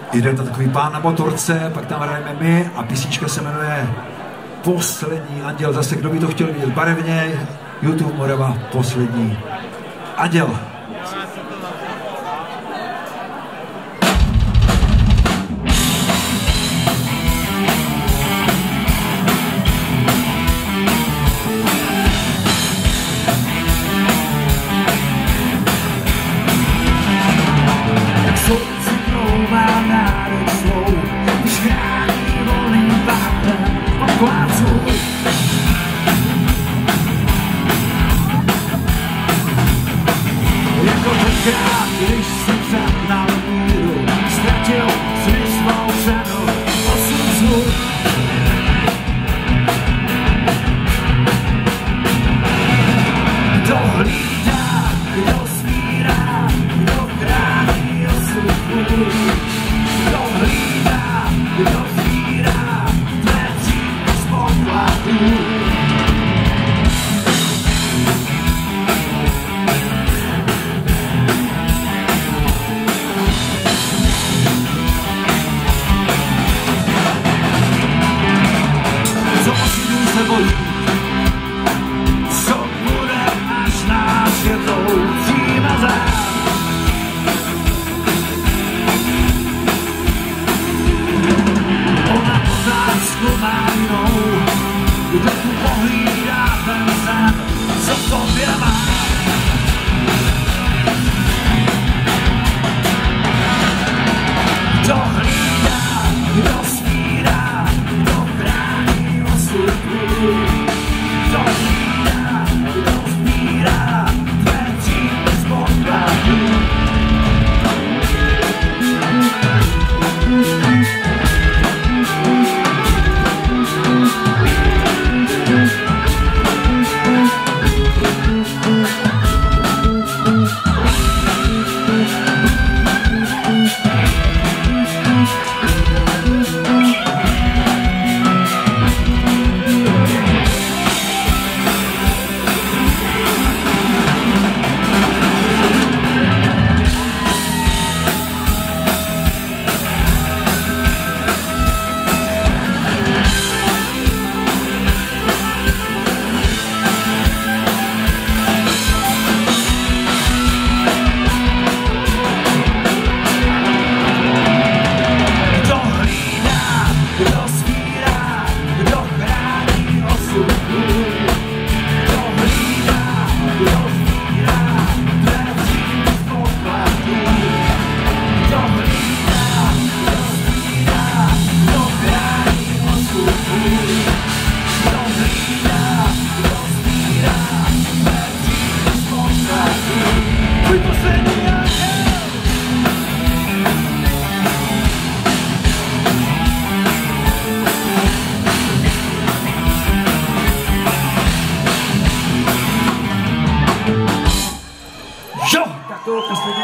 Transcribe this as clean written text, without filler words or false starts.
Jde to takový pán na motorce, pak tam hrajeme my a písnička se jmenuje Poslední anděl. Zase, kdo by to chtěl vidět barevně, YouTube Morava, Poslední anděl. Když jsem přehnal míru, ztratil si svou cenu, osud zvuk. Kdo hlídá, kdo svírá, kdo chrání osud tvůj. Kdo hlídá, kdo svírá, tvé přímo z pokladů. Co bude, až nás je toucí nazad? Ona pořád zkoumá jinou, kdo tu pohlídá ten sen, co v tobě má. Kdo hlídá, kdo svírá, kdo chrání osud tvůj. Kdo hlídá, kdo sbírá, tvé příjmy z pokladů. Jo, tak to poslední